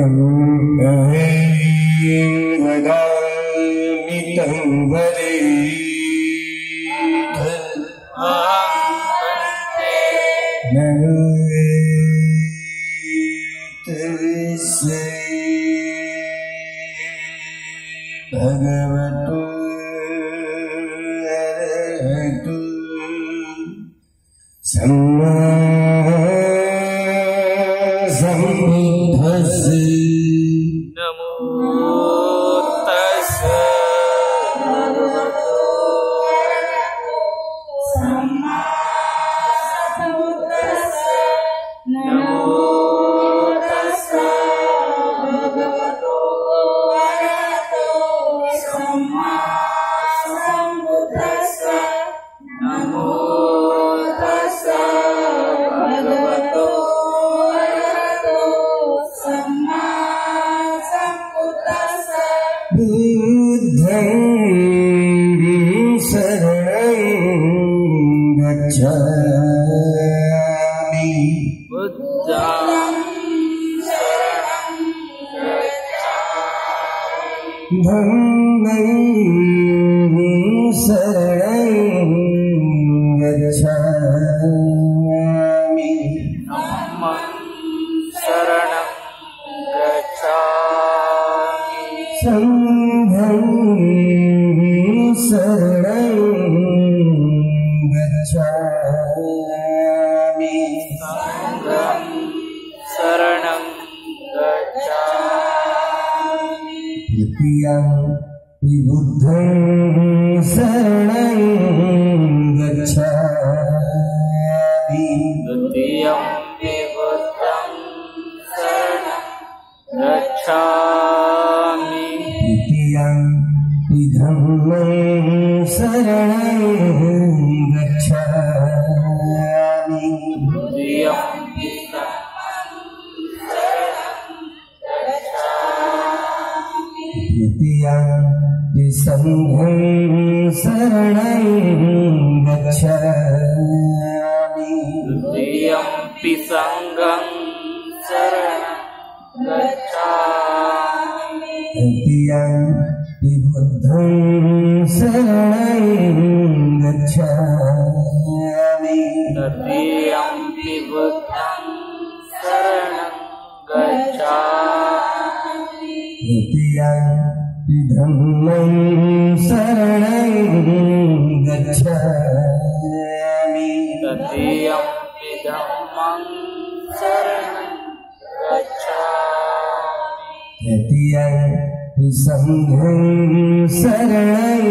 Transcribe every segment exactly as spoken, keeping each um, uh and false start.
भगवतो अरहतो सम्मा सम्बुद्धस्से नमो तस्से भगवतो अरहतो सम्मा सम्बुद्धस्से नमो तस्से भगवतो अरहतो सम्मा सम्बुद्धस्से नमो तस्से भगवतो अरहतो सम्मा सम्बुद्धस्से बुद्धं शरणं गच्छामि बुद्धं शरणं गच्छामि धम्मं शरणं गच्छामि धम्मं शरणं गच्छामि संघं शरणं गच्छामि संघं शरणं गच्छामि तृतीयं बुद्धं शरणं गच्छामि द्वितीयं बुद्धं शरणं गच्छामि तृतीयं धम्मं शरणं गच्छामि द्वितीयं धम्मं शरणं गच्छामि तृतीयं संघं शरणं गच्छामि द्वितीयं संघं शरणं गच्छामि तृतीयं बुद्धं शरणं गच्छामि तृतीयं बुद्धं शरणं गच्छामि तृतीयं धम्मं शरणं गच्छामि तृतीयं धम्मं शरणं गच्छामि तृतीयं संघं शरणं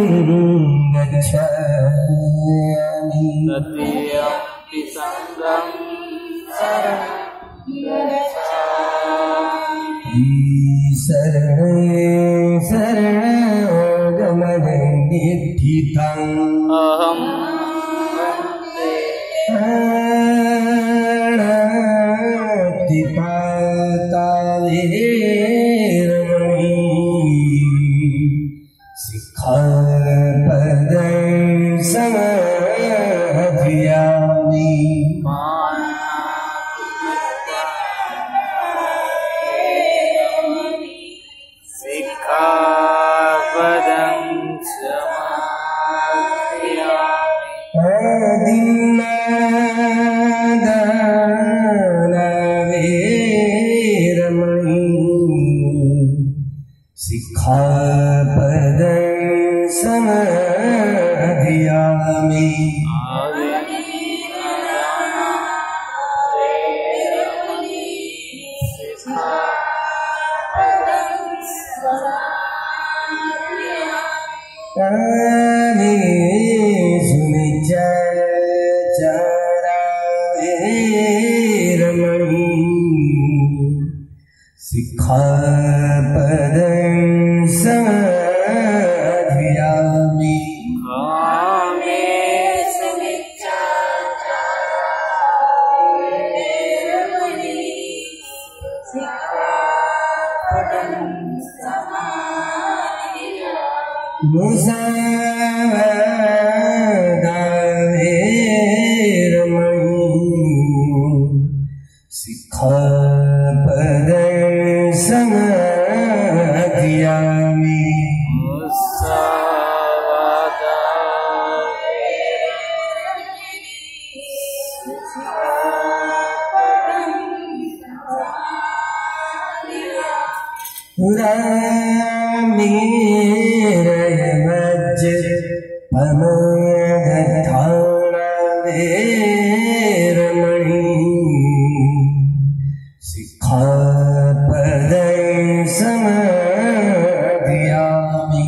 गच्छामि तृतीयं संघं शरणं गच्छामि शरणं शरणगमनं नित्थितम् अहं वन्दे शरणागतिपातावेरमणि सिक्खापदं समाधियामि सिक्खापदं समाधियामि आदिन्नादानवेरमणि सिक्खापदं समाधियामि कालेषु नित्याचारावेरमणि सिक्खापदं समाधियामि कामेषु मिथ्याचारावेरमणि सिक्खापदं समाधियामि मुसावादावेरमणि सिक्खापदं समाधियामि रामेरयमज्ज पमोदधाना वेरमणि सिक्खापदं समादयामि।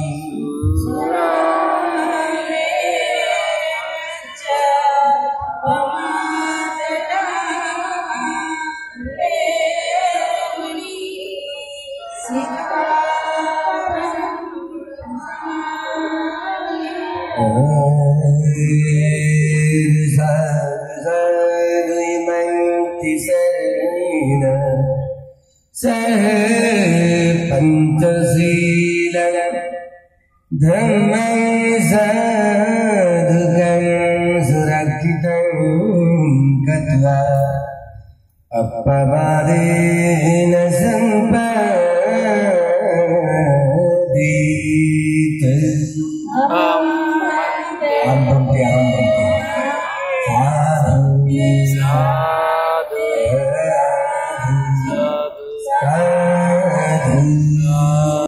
पंचशीलं धर्मं साधुकं सुरक्षितं गत्वा अपवादेन सम्पादयेत्। Om Am Bhakti Am